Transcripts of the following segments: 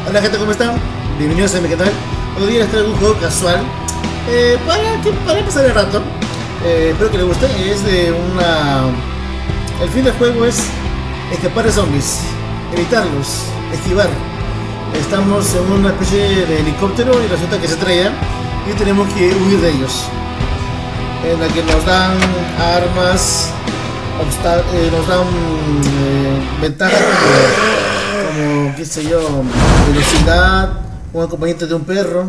Hola gente, ¿cómo están? Bienvenidos a mi canal. Hoy día les traigo un juego casual para pasar el rato. Espero que les guste. Es de una... El fin del juego es escapar de zombies, evitarlos, esquivar. Estamos en una especie de helicóptero y resulta que se estrella y tenemos que huir de ellos. En la que nos dan armas, nos dan ventajas como qué sé yo, velocidad, un acompañante de un perro.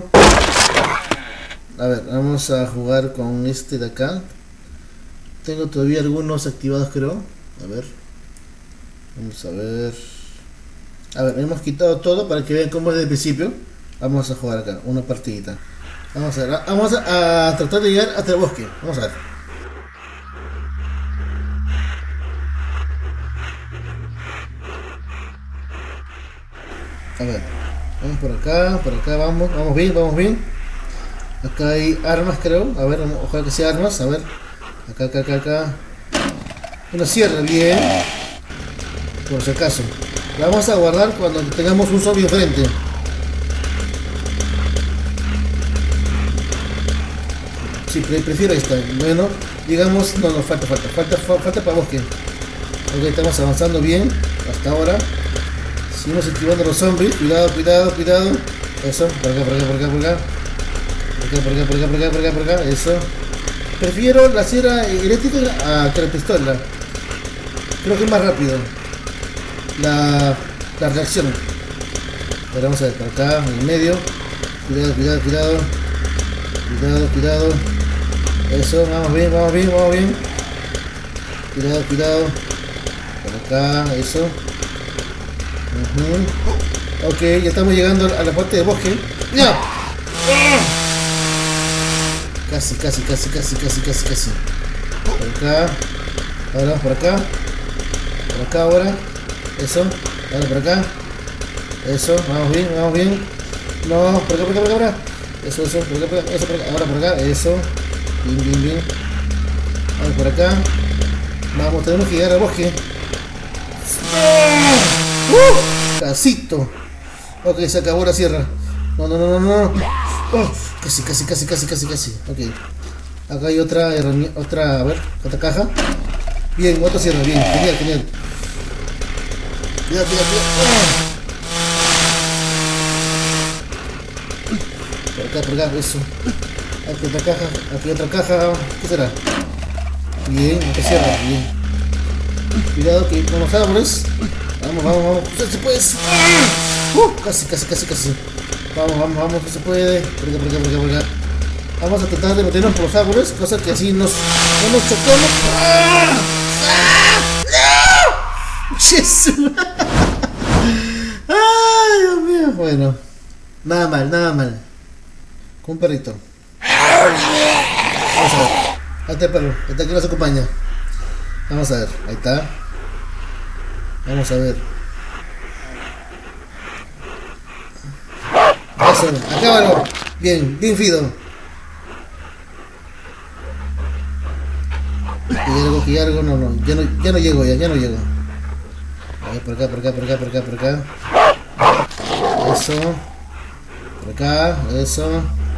A ver, vamos a jugar con este de acá. Tengo todavía algunos activados, creo. A ver, vamos a ver. A ver, hemos quitado todo para que vean cómo es desde el principio. Vamos a jugar acá, una partidita. Vamos a ver, vamos a tratar de llegar hasta el bosque. Vamos a ver. A ver, vamos por acá vamos bien, vamos bien. Acá hay armas, creo. A ver, ojalá que sea armas. A ver, acá. Una sierra, bien. Por si acaso. La vamos a guardar cuando tengamos un zombie enfrente. Sí, prefiero esta. Bueno, digamos, no, falta para bosque. Ok, estamos avanzando bien hasta ahora. Seguimos esquivando los zombies. Cuidado. Eso, por acá. Eso. Prefiero la sierra eléctrica que la pistola. Creo que es más rápido la reacción. Ahora vamos a ver, por acá, en el medio. Cuidado. Eso, vamos bien. Cuidado. Por acá, eso. Ok, ya estamos llegando a la parte de bosque. ¡No! Casi. Por acá. Ahora, por acá. Ahora. Eso. Ahora por acá. Eso, vamos bien. No, por acá. Eso, por acá. Ahora por acá. Eso. Bien. Vamos por acá. Vamos, tenemos que llegar al bosque. Casito. Ok, se acabó la sierra. No. Oh, casi. Ok. Acá hay otra herramienta, a ver, otra caja. Bien, otra sierra, bien, genial. Cuidado. Por acá, eso. Aquí otra caja. ¿Qué será? Bien, otra sierra, bien. Cuidado que con los árboles. Vamos. Se puede. Casi. Vamos, no se puede. Por acá. Vamos a tratar de meternos por los árboles, cosa que así no nos chocamos. ¡No! ¡Jesús! ¡Ay, Dios mío! Bueno, nada mal. Con un perrito. Vamos a ver. Ahí está el perro, está aquí nos acompaña. Vamos a ver, ahí está. Vamos a ver. Eso, acábalo. Bien Fido. Que algo, no, ya no llego. A ver, por acá. Eso. Por acá, eso.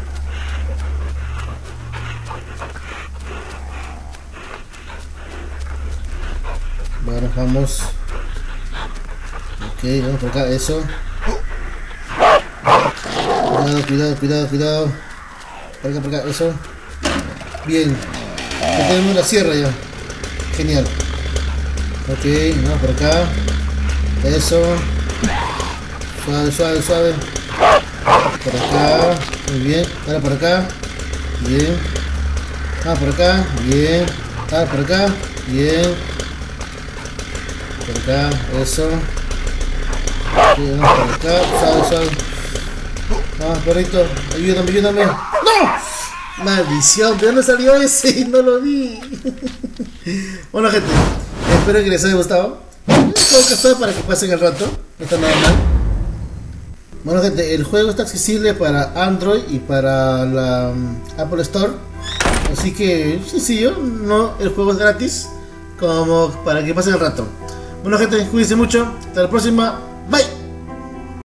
Bueno, vamos. Ok, vamos por acá, eso. Cuidado. Por acá, eso. Bien. Ya tenemos la sierra ya. Genial. Ok, vamos por acá. Eso. Suave. Por acá. Muy bien. Ahora por acá. Bien. Por acá. Bien. Por acá. Bien. Por acá. Eso. Vamos por acá. Suave. Vamos, perrito. Ayúdame. ¡No! Maldición, ¿de dónde salió ese? No lo vi. Bueno, gente, espero que les haya gustado. Un juego casual para que pasen el rato. No está nada mal. Bueno, gente, el juego está accesible para Android y para la Apple Store. Así que sencillo, no, el juego es gratis, como para que pasen el rato. Bueno, gente, cuídense mucho. Hasta la próxima.